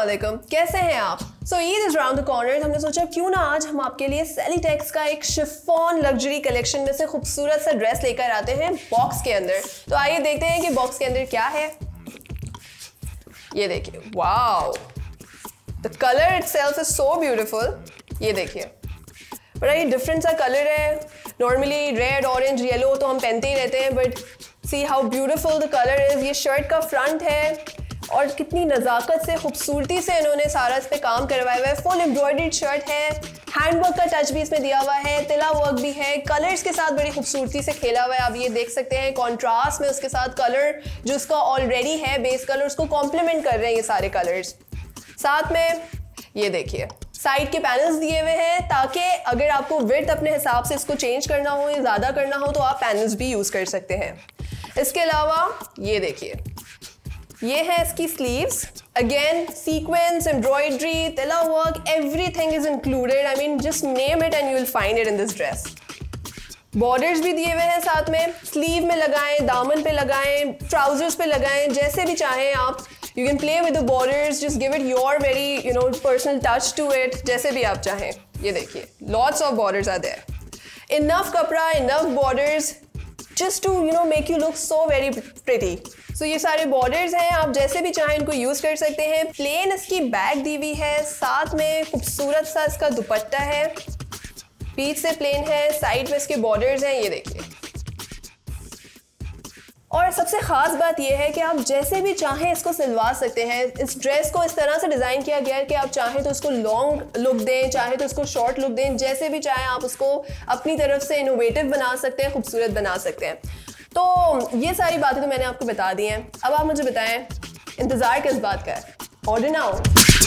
अस्सलामुअलैकुम, कैसे हैं आप? So Eid is round the corner. हमने सोचा क्यों ना आज हम आपके लिए सेलिटेक्स का एक शिफॉन लग्जरी कलेक्शन में से खूबसूरत सा ड्रेस लेकर आते हैं बॉक्स के अंदर। तो आइए देखते हैं कि बॉक्स के अंदर क्या है। ये देखिए, wow, the colour itself is so beautiful. ये देखिए, बड़ा ही डिफरेंट सा कलर है। नॉर्मली रेड, ऑरेंज, येलो तो हम पहनते ही रहते हैं, but see how beautiful the colour is. ये शर्ट का फ्रंट है और कितनी नज़ाकत से, खूबसूरती से इन्होंने सारा इस पे काम करवाया हुआ है। फुल एम्ब्रॉयडर्ड शर्ट है, हैंडवर्क का टच भी इसमें दिया हुआ है, तिला वर्क भी है, कलर्स के साथ बड़ी खूबसूरती से खेला हुआ है। आप ये देख सकते हैं कॉन्ट्रास्ट में उसके साथ कलर जो उसका ऑलरेडी है बेस कलर, उसको कॉम्प्लीमेंट कर रहे हैं ये सारे कलर्स। साथ में ये देखिए साइड के पैनल्स दिए हुए हैं ताकि अगर आपको विड्थ अपने हिसाब से इसको चेंज करना हो या ज़्यादा करना हो तो आप पैनल्स भी यूज़ कर सकते हैं। इसके अलावा ये देखिए, ये है इसकी स्लीव्स। अगेन सीक्वेंस, एम्ब्रॉयडरी, तिला work, everything is included. I mean just name it and you will find it in this dress. Borders भी दिए हुए हैं साथ में, स्लीव में लगाएं, दामन पे लगाएं, ट्राउजर्स पे लगाएं, जैसे भी चाहें आप। You can play with the borders, just give it your very personal touch to it, जैसे भी आप चाहें। ये देखिए, lots of borders are there, enough कपड़ा, enough borders just to make you look so very pretty। So ये सारे borders हैं, आप जैसे भी चाहें इनको यूज़ कर सकते हैं। प्लेन इसकी बैक दी हुई है, साथ में खूबसूरत सा इसका दुपट्टा है, बीच से प्लेन है, साइड में इसके बॉर्डर्स हैं। ये देखिए, और सबसे ख़ास बात यह है कि आप जैसे भी चाहें इसको सिलवा सकते हैं। इस ड्रेस को इस तरह से डिज़ाइन किया गया है कि आप चाहें तो इसको लॉन्ग लुक दें, चाहें तो इसको शॉर्ट लुक दें, जैसे भी चाहें आप उसको अपनी तरफ से इनोवेटिव बना सकते हैं, खूबसूरत बना सकते हैं। तो ये सारी बातें तो मैंने आपको बता दी हैं। अब आप मुझे बताएं, इंतज़ार किस बात का है? Order now.